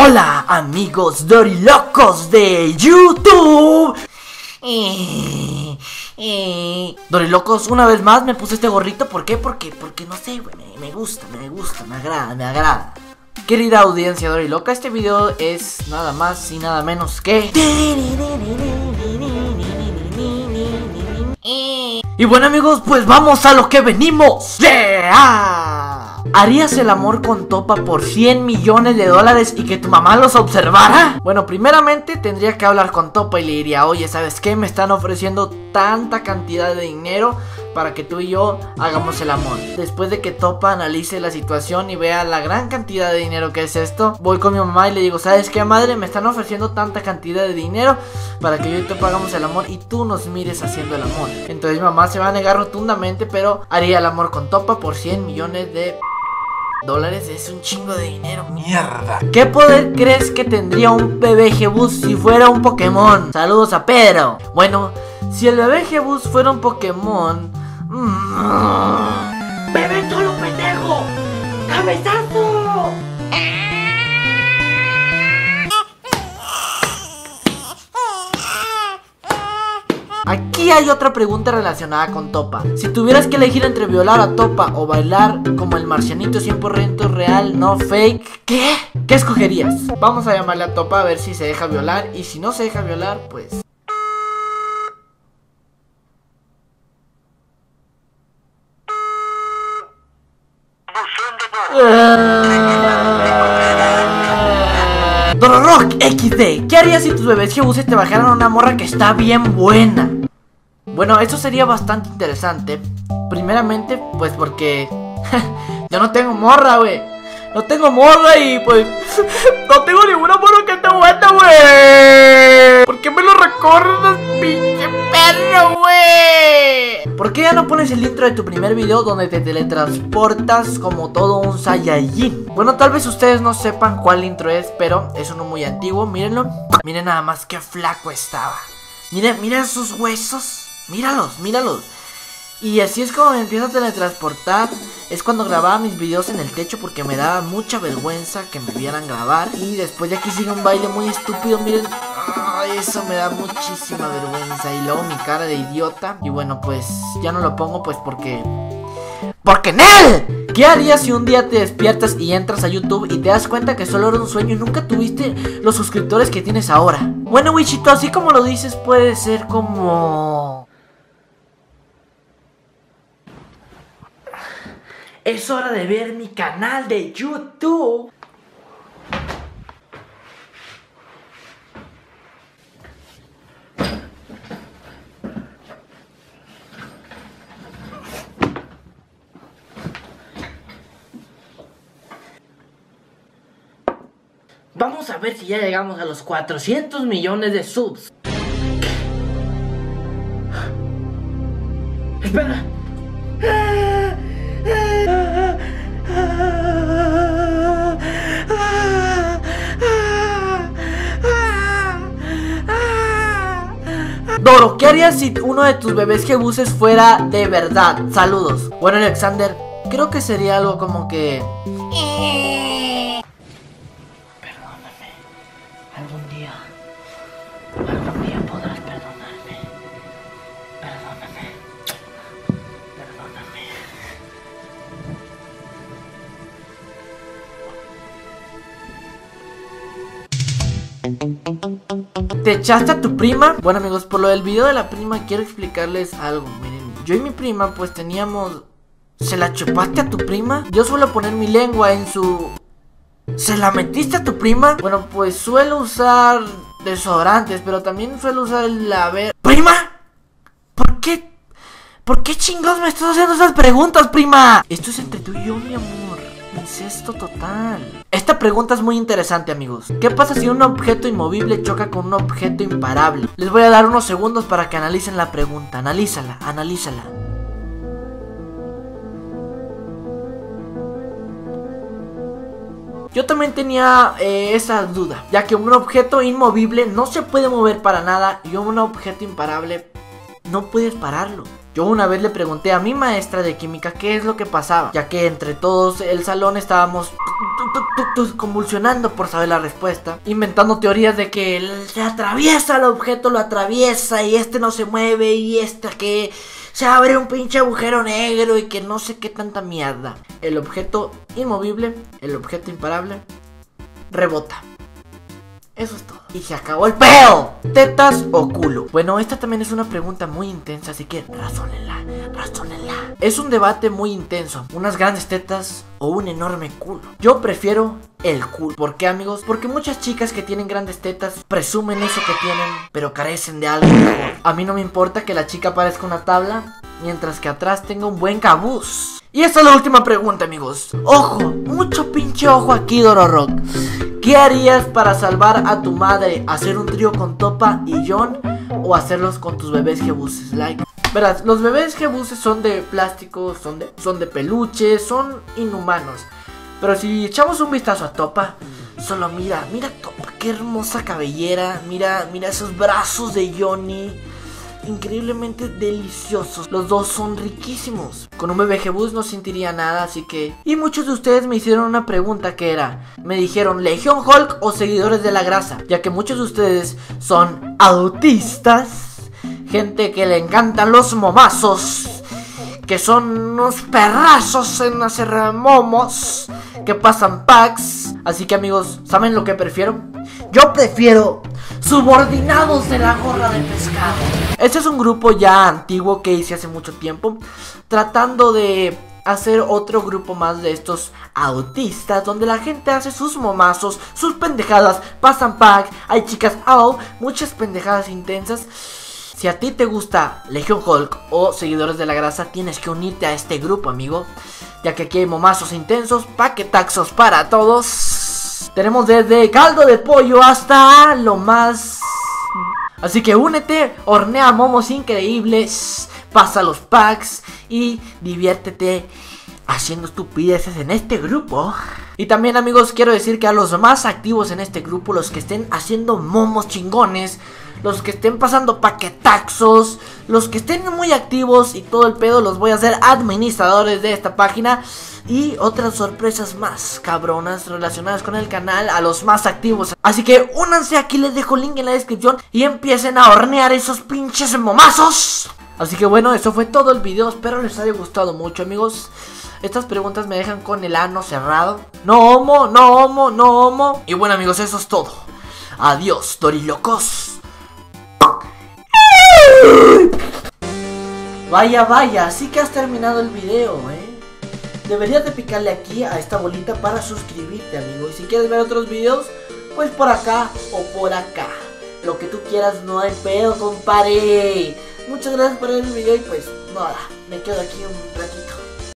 Hola amigos dorilocos de YouTube. Dorilocos, una vez más me puse este gorrito. ¿Por qué? Porque no sé, güey, me gusta, me agrada. Querida audiencia doriloca, este video es nada más y nada menos que... Y bueno amigos, pues vamos a lo que venimos. ¿Harías el amor con Topa por 100 millones de dólares y que tu mamá los observara? Bueno, primeramente tendría que hablar con Topa y le diría: oye, ¿sabes qué? Me están ofreciendo tanta cantidad de dinero para que tú y yo hagamos el amor. Después de que Topa analice la situación y vea la gran cantidad de dinero que es esto, voy con mi mamá y le digo: ¿sabes qué, madre? Me están ofreciendo tanta cantidad de dinero para que yo y Topa hagamos el amor y tú nos mires haciendo el amor. Entonces mi mamá se va a negar rotundamente, pero haría el amor con Topa por 100 millones de dólares. Es un chingo de dinero, mierda. ¿Qué poder crees que tendría un bebé Jebus si fuera un Pokémon? Saludos a Pedro. Bueno, si el bebé Jebus fuera un Pokémon... ¡Bebé solo, pendejo! ¡Cabezazo! Aquí hay otra pregunta relacionada con Topa. Si tuvieras que elegir entre violar a Topa o bailar como el marcianito 100% real, no fake, ¿qué escogerías? Vamos a llamarle a Topa a ver si se deja violar. Y si no se deja violar, pues... Dororock XD, ¿qué harías si tus bebés Jebuses te bajaran a una morra que está bien buena? Bueno, eso sería bastante interesante. Primeramente, pues porque yo no tengo morra, güey. No tengo morra y pues no tengo ninguna morra que esté buena, güey. ¿Por qué me lo recordas, pinche perro, güey? ¿Por qué ya no pones el intro de tu primer video donde te teletransportas como todo un Saiyajin? Bueno, tal vez ustedes no sepan cuál intro es, pero es uno muy antiguo, mírenlo. Miren nada más qué flaco estaba. Miren sus huesos. Míralos. Y así es como me empiezo a teletransportar. Es cuando grababa mis videos en el techo porque me daba mucha vergüenza que me vieran grabar. Y después de aquí sigue un baile muy estúpido, miren. Eso me da muchísima vergüenza. Y luego mi cara de idiota. Y bueno, pues ya no lo pongo pues porque ¡Nel! ¿Qué harías si un día te despiertas y entras a YouTube y te das cuenta que solo era un sueño y nunca tuviste los suscriptores que tienes ahora? Bueno, Wichito, así como lo dices, puede ser como... Es hora de ver mi canal de YouTube. Vamos a ver si ya llegamos a los 400 millones de subs. Espera. Doro, ¿qué harías si uno de tus bebés Jebuses fuera de verdad? Saludos. Bueno, Alexander, creo que sería algo como que... Perdóname. Algún día podrás perdonarme. Perdóname. ¿Te echaste a tu prima? Bueno amigos, por lo del video de la prima quiero explicarles algo. Miren, yo y mi prima pues teníamos... ¿Se la chupaste a tu prima? Yo suelo poner mi lengua en su... ¿Se la metiste a tu prima? Bueno, pues suelo usar desodorantes, pero también suelo usar el laver... ¿Prima? ¿Por qué chingados me estás haciendo esas preguntas, prima? Esto es entre tú y yo, mi amor. Incesto total. Esta pregunta es muy interesante, amigos. ¿Qué pasa si un objeto inmovible choca con un objeto imparable? Les voy a dar unos segundos para que analicen la pregunta. Analízala. Yo también tenía esa duda, ya que un objeto inmovible no se puede mover para nada y un objeto imparable no puedes pararlo. Yo una vez le pregunté a mi maestra de química qué es lo que pasaba, ya que entre todos el salón estábamos convulsionando por saber la respuesta, inventando teorías de que se atraviesa el objeto, lo atraviesa y este no se mueve y que se abre un pinche agujero negro y que no sé qué tanta mierda. El objeto inmovible, el objeto imparable, rebota. Eso es todo. Y se acabó el pedo. ¿Tetas o culo? Bueno, esta también es una pregunta muy intensa, así que razónenla. Es un debate muy intenso. Unas grandes tetas o un enorme culo. Yo prefiero el culo. ¿Por qué, amigos? Porque muchas chicas que tienen grandes tetas presumen eso que tienen, pero carecen de algo mejor. A mí no me importa que la chica parezca una tabla, mientras que atrás tenga un buen cabuz. Y esta es la última pregunta, amigos. Ojo, mucho pinche ojo aquí, Dororock. ¿Qué harías para salvar a tu madre? ¿Hacer un trío con Topa y John? ¿O hacerlos con tus bebés jebuses? Verás, los bebés jebuses son de plástico, son de peluche, son inhumanos. Pero si echamos un vistazo a Topa, solo mira Topa, qué hermosa cabellera. Mira esos brazos de Johnny, increíblemente deliciosos. Los dos son riquísimos. Con un bebé jebus no sentiría nada, así que... Y muchos de ustedes me hicieron una pregunta que era... Me dijeron, ¿Legión Hulk o seguidores de la grasa? Ya que muchos de ustedes son autistas, gente que le encantan los momazos, que son unos perrazos en hacer momos, que pasan packs. Así que, amigos, ¿saben lo que prefiero? Yo prefiero subordinados de la gorra de pescado. Este es un grupo ya antiguo que hice hace mucho tiempo, tratando de hacer otro grupo más de estos autistas, donde la gente hace sus momazos, sus pendejadas, pasan pack, hay chicas, muchas pendejadas intensas. Si a ti te gusta Legión Hulk o seguidores de la grasa, tienes que unirte a este grupo, amigo, ya que aquí hay momazos intensos, paquetaxos para todos. Tenemos desde caldo de pollo hasta lo más... Así que únete, hornea momos increíbles, pasa los packs y diviértete haciendo estupideces en este grupo. Y también, amigos, quiero decir que a los más activos en este grupo, los que estén haciendo momos chingones, los que estén pasando paquetaxos, los que estén muy activos y todo el pedo, los voy a hacer administradores de esta página. Y otras sorpresas más cabronas relacionadas con el canal a los más activos. Así que únanse, aquí les dejo el link en la descripción y empiecen a hornear esos pinches momazos. Así que bueno, eso fue todo el video, espero les haya gustado mucho, amigos. Estas preguntas me dejan con el ano cerrado. No homo, no homo, no homo. Y bueno, amigos, eso es todo. Adiós, dorilocos. Vaya, así que has terminado el video, Deberías de picarle aquí a esta bolita para suscribirte, amigo. Y si quieres ver otros videos, pues por acá o por acá. Lo que tú quieras, no hay pedo, compadre. Muchas gracias por ver el video y pues nada, me quedo aquí un ratito.